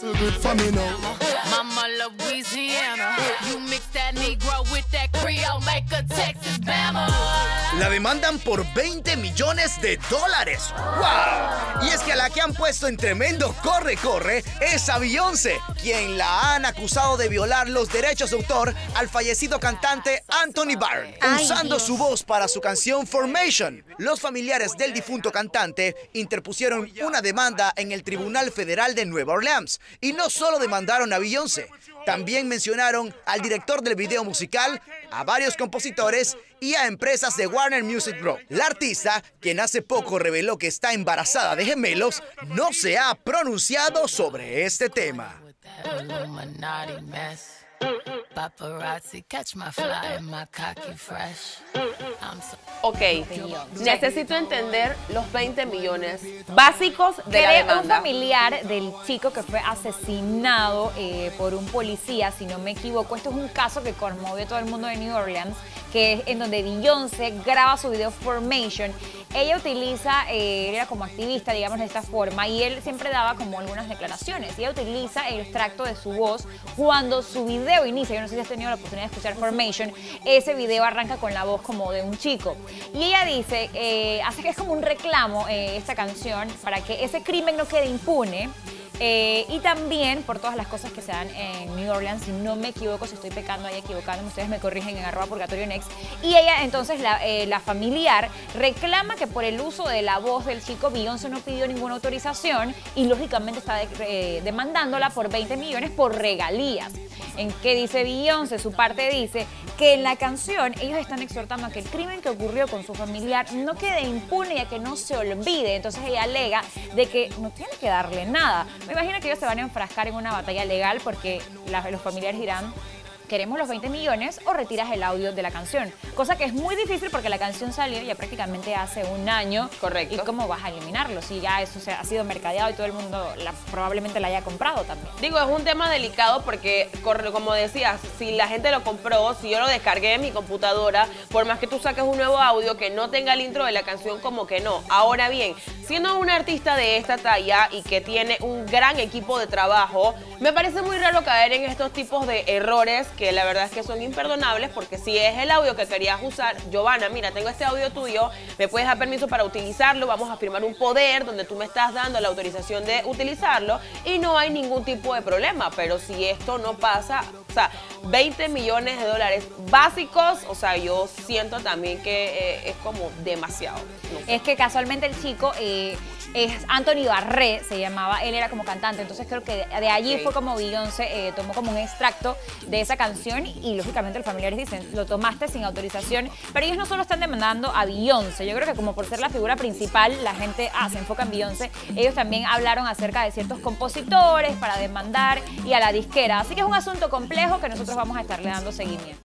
Mama Louisiana, you mix that Negro with that Creole, make a Texas Bama. La demandan por $20 millones. ¡Wow! Y es que a la que han puesto en tremendo corre-corre es a Beyoncé, quien la han acusado de violar los derechos de autor al fallecido cantante Anthony Barr, usando su voz para su canción Formation. Los familiares del difunto cantante interpusieron una demanda en el Tribunal Federal de Nueva Orleans. Y no solo demandaron a Beyoncé, también mencionaron al director del video musical, a varios compositores y a empresas de Warner Music Group. La artista, quien hace poco reveló que está embarazada de gemelos, no se ha pronunciado sobre este tema. Ok, necesito entender los 20 millones básicos de la demanda. Un familiar del chico que fue asesinado por un policía, si no me equivoco. Esto es un caso que conmovió a todo el mundo de New Orleans, que es en donde Beyoncé graba su video Formation. Ella utiliza, era como activista, digamos, de esta forma, y él siempre daba como algunas declaraciones. Y ella utiliza el extracto de su voz cuando su video inicia. Yo no sé si has tenido la oportunidad de escuchar Formation. Ese video arranca con la voz como de un chico. Y ella dice, hace que es como un reclamo esta canción para que ese crimen no quede impune. Y también por todas las cosas que se dan en New Orleans, si no me equivoco, si estoy pecando ahí equivocándome, ustedes me corrigen en @purgatorionext. Y ella entonces, la familiar, reclama que por el uso de la voz del chico, Beyoncé no pidió ninguna autorización y lógicamente está demandándola por 20 millones por regalías. ¿En qué dice Beyoncé? Su parte dice que en la canción ellos están exhortando a que el crimen que ocurrió con su familiar no quede impune y a que no se olvide. Entonces ella alega de que no tiene que darle nada. Me imagino que ellos se van a enfrascar en una batalla legal porque los familiares dirán: queremos los 20 millones o retiras el audio de la canción. Cosa que es muy difícil porque la canción salió ya prácticamente hace un año. Correcto. ¿Y cómo vas a eliminarlo? Si ya eso ha sido mercadeado y todo el mundo probablemente la haya comprado también. Digo, es un tema delicado porque, como decías, si la gente lo compró, si yo lo descargué en mi computadora, por más que tú saques un nuevo audio que no tenga el intro de la canción, como que no. Ahora bien, siendo un artista de esta talla y que tiene un gran equipo de trabajo, me parece muy raro caer en estos tipos de errores que la verdad es que son imperdonables, porque si es el audio que querías usar, Giovanna, mira, tengo este audio tuyo, me puedes dar permiso para utilizarlo, vamos a firmar un poder donde tú me estás dando la autorización de utilizarlo y no hay ningún tipo de problema. Pero si esto no pasa, o sea, 20 millones de dólares básicos, o sea, yo siento también que es como demasiado. No sé. Es que casualmente el chico es Anthony Barré, se llamaba, él era como cantante, entonces creo que de allí fue como Beyoncé tomó como un extracto de esa canción y lógicamente los familiares dicen, lo tomaste sin autorización, pero ellos no solo están demandando a Beyoncé, yo creo que como por ser la figura principal, la gente se enfoca en Beyoncé, ellos también hablaron acerca de ciertos compositores para demandar y a la disquera, así que es un asunto complejo que nosotros vamos a estarle dando seguimiento.